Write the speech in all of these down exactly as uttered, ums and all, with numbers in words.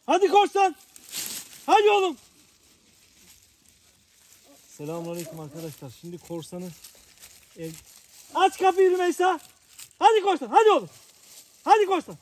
Hadi korsan. Hadi oğlum. Selamünaleyküm arkadaşlar. Şimdi korsanı ev... Aç kapıyı Rümeysa. Hadi korsan. Hadi oğlum. Hadi korsan.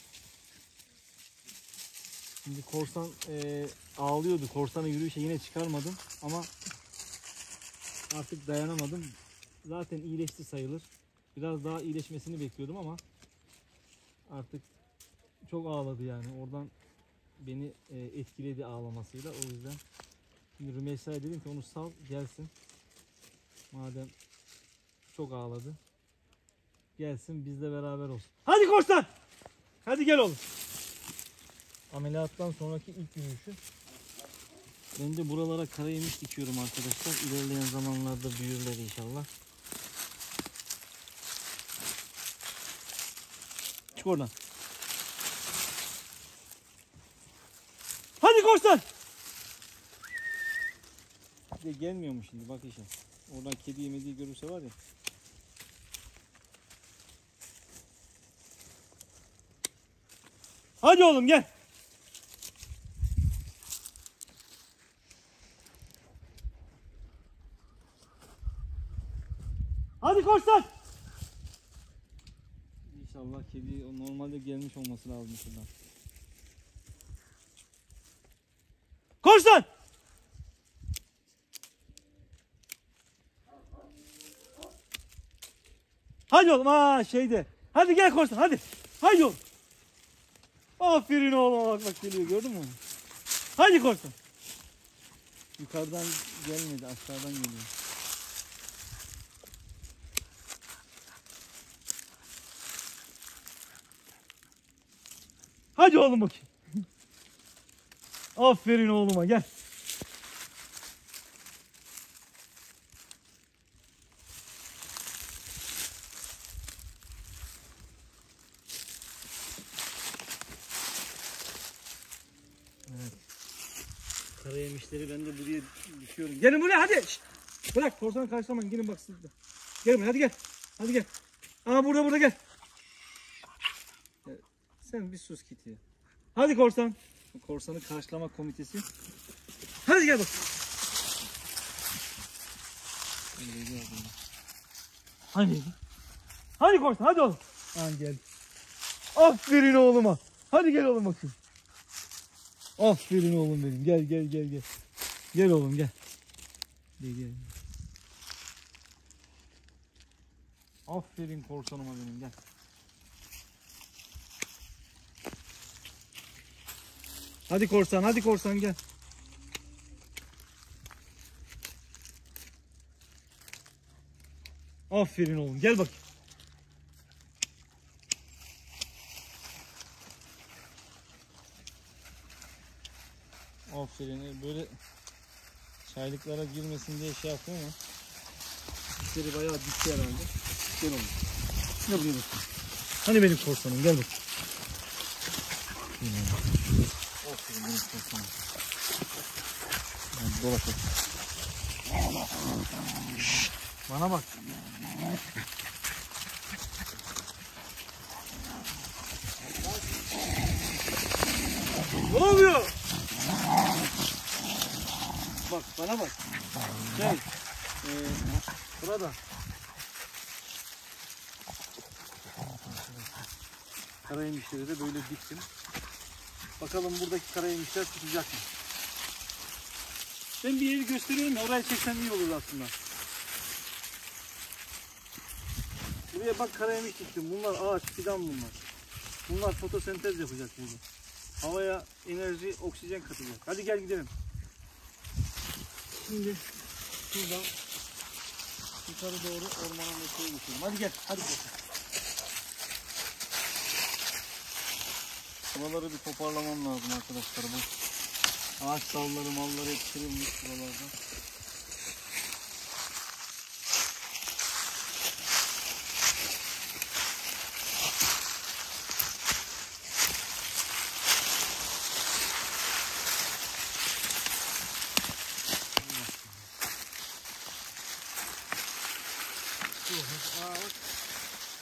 Şimdi korsan e, ağlıyordu. Korsanı yürüyüşe yine çıkarmadım ama artık dayanamadım. Zaten iyileşti sayılır. Biraz daha iyileşmesini bekliyordum ama artık çok ağladı yani. Oradan beni e, etkiledi ağlamasıyla. O yüzden şimdi Rümeysa'ya dedim ki onu sal gelsin. Madem çok ağladı. Gelsin bizle beraber olsun. Hadi korsan. Hadi gel oğlum. Ameliyattan sonraki ilk yürüyüşü. Ben de buralara karayemiş dikiyorum arkadaşlar. İlerleyen zamanlarda büyürler inşallah. Çık oradan. Hadi korsan. Bir de gelmiyor mu şimdi bak işe. Oradan kedi yemediği görürse var ya. Hadi oğlum gel. Hadi korsan. İnşallah kedi o normalde gelmiş olması lazım şuradan. Korsan. Hadi oğlum ha şeyde. Hadi gel korsan hadi. Hadi oğlum. Aferin oğlum bak bak geliyor gördün mü? Hadi korsan. Yukarıdan gelmedi aşağıdan geliyor. Hadi oğlum bakayım. Aferin oğluma gel. Evet. Karayemişleri ben de buraya düşüyorum. Gelin buraya hadi. Şişt. Bırak korsanı karşılamayın. Gelin bak siz de. Gelin buraya hadi gel. Hadi gel. Aa burada burada gel. Sen bir sus Kitty. Hadi korsan. Korsanı karşılama komitesi. Hadi gel bak. Hadi. Hadi korsan hadi oğlum. Ha gel. Aferin oğluma. Hadi gel oğlum bakayım. Aferin oğlum benim. Gel gel gel gel. Gel oğlum gel. Gel gel. Aferin korsanıma benim gel. Hadi korsan, hadi korsan gel. Aferin oğlum, gel bak. Aferin, böyle çaylıklara girmesin diye şey yaptım ama dişleri bayağı dikti herhalde. Gel oğlum. Gel buraya bak. Hani benim korsanım, gel bak. Aferin benim korsanım. Hadi dolaşalım. Şşt, bana bak. Ne oluyor? Bak bana bak. Gel. Ee, burada. Karayemişleri de böyle diktim. Bakalım buradaki karayemişler tutacak mı? Ben bir yeri gösteriyorum ya, oraya çeksem iyi olur aslında. Buraya bak karayemiş diktim. Bunlar ağaç, fidan bunlar. Bunlar fotosentez yapacak burada. Havaya enerji, oksijen katacak. Hadi gel gidelim. Şimdi şuradan yukarı doğru ormana metreye geçelim. Hadi gel, hadi gel. Buraları bir toparlamam lazım arkadaşlar. Bu ağaç dalları, malları hep kırılmış buralarda. Aa bak.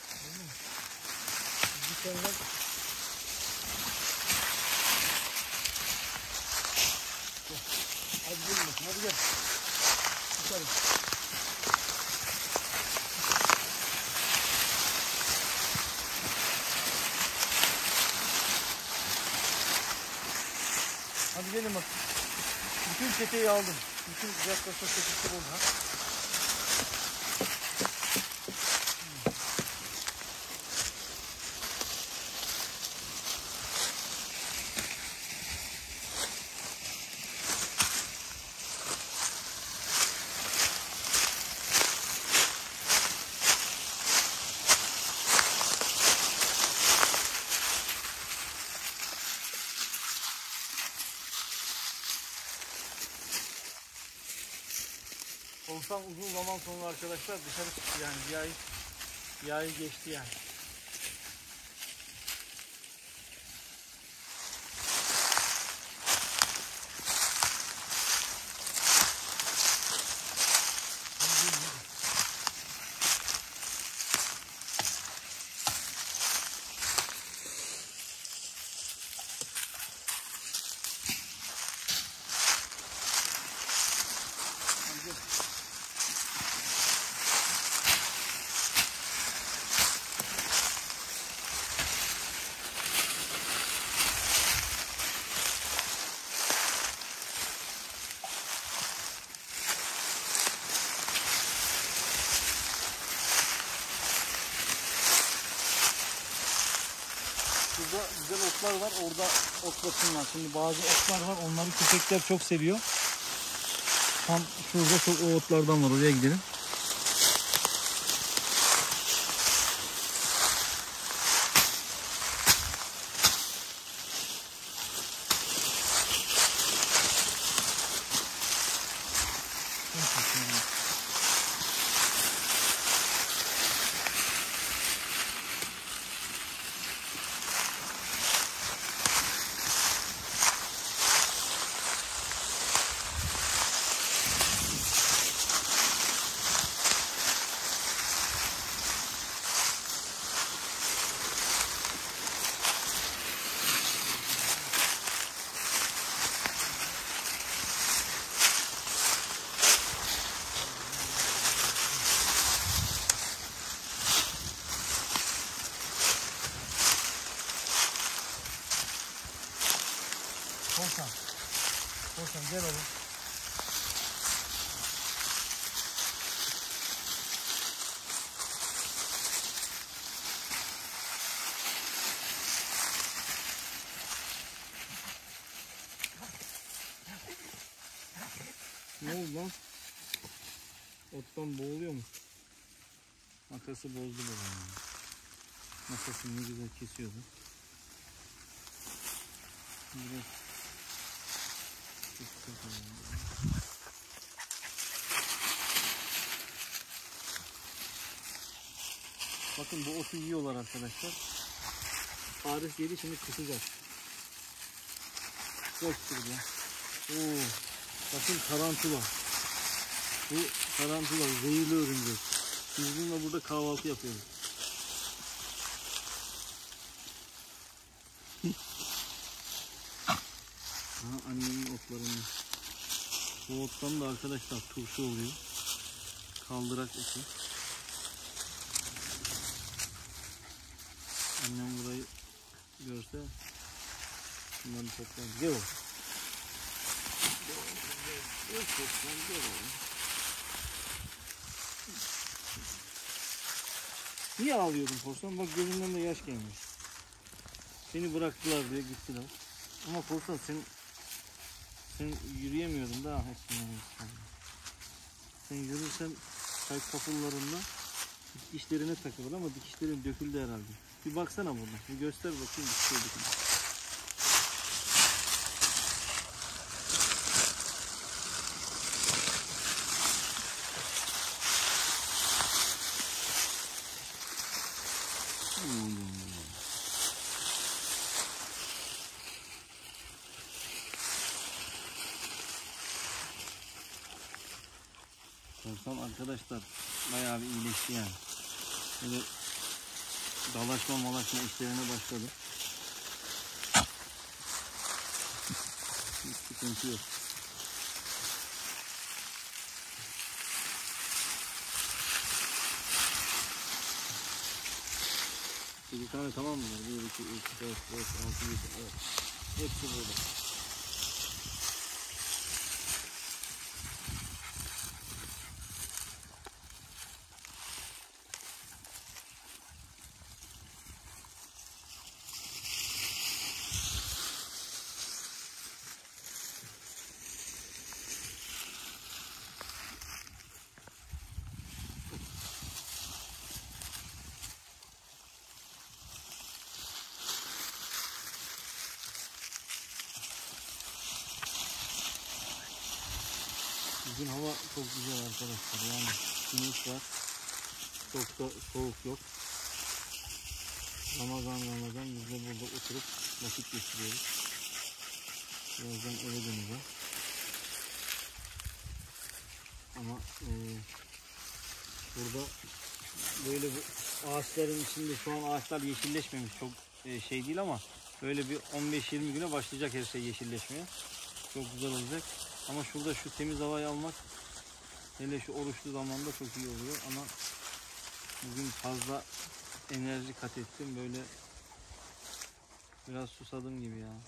Bir tane bak. Hadi gel. Dışarı. Hadi gelin bak. Bütün çeteyi aldım. Bütün yaklaşık çetesi burada. Korsan uzun zaman sonra arkadaşlar dışarı çıktı yani bir ay, bir ay geçti yani. Burada güzel otlar var. Orada otlasınlar. Şimdi bazı otlar var. Onları köpekler çok seviyor. Tam şurada çok o otlardan var. Oraya gidelim. Korsan. Korsan gel oğlum. Ne oldu lan? Ottan boğuluyor mu? Makası bozdu bu yani. Makası ne güzel kesiyordu. Biraz bakın bu otu yiyorlar arkadaşlar. Paris yedi, şimdi kısacak. Çok güzel. Oo, bakın tarantula. Bu tarantula zehirli örümcek. Biz bununla burada kahvaltı yapıyoruz. Ha, annemin otlarını. Bu ottan da arkadaşlar turşu oluyor. Kaldırak otu. Annem burayı görse bunları toplar. Gel o. Gel toplar, gel o. Niye ağlıyordun Korsan? Bak gözünden de yaş gelmiş. Seni bıraktılar diye gittiler. Ama Korsan sen sen yürüyemiyordun daha hepsini. Sen yürürsen kalp kapılarında dikişlerine takılır ama dikişlerin döküldü herhalde. Bir baksana burada. Bir göster bakayım dikişleri döküldü. Korsan arkadaşlar bayağı bir iyileşti yani. Böyle dalaşma malaşma işlerine başladı. Hiç sıkıntı yok. sekiz tane tamam mı? bir, iki, üç, dört, beş, altı, yedi. Evet. Hepsi burada. Bugün hava çok güzel arkadaşlar. Yani güneş var. Çok da soğuk yok. Ramazan Ramazan biz de burada oturup vakit geçiriyoruz. Birazdan eve döneceğim. Ama e, burada böyle bu ağaçların içinde şu an ağaçlar yeşilleşmemiş. Çok e, şey değil ama böyle bir on beş yirmi güne başlayacak her şey yeşilleşmeye. Çok güzel olacak. Ama şurada şu temiz havayı almak hele şu oruçlu zamanda çok iyi oluyor ama bugün fazla enerji kat ettim. Böyle biraz susadım gibi ya.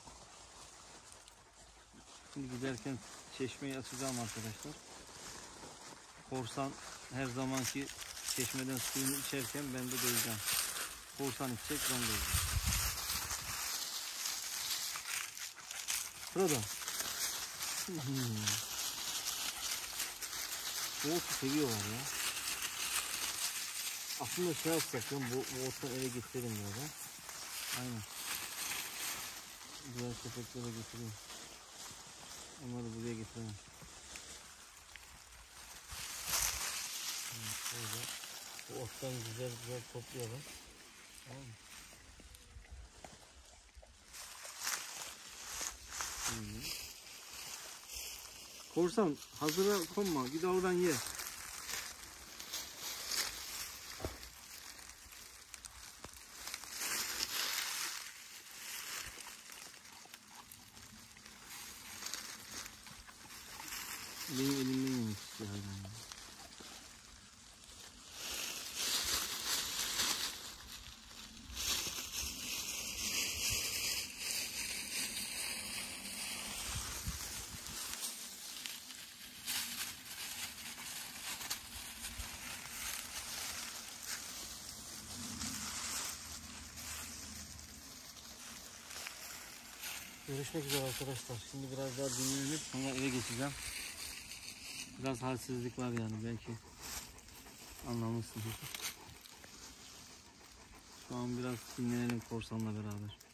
Şimdi giderken çeşmeyi açacağım arkadaşlar. Korsan her zamanki çeşmeden suyunu içerken ben de doyacağım. Korsan içecek, ben doyacağım. Burada. Hmm. Bu otu seviyorlar ya. Aslında şey yapsak ya, bu, bu ottan eve getirelim ya da. Aynen. Diğer köpeklere getireyim. Onları buraya getiremem. Böyle bu ottan güzel güzel toplayalım. Tamam mı? Hmm. Korsan hazıra konma, git oradan ye. Benim elimden yemek istiyor hayvan. Görüşmek üzere arkadaşlar. Şimdi biraz daha dinlenip sonra eve geçeceğim. Biraz halsizlik var yani, belki anlamışsınız. Şu an biraz dinlenelim korsanla beraber.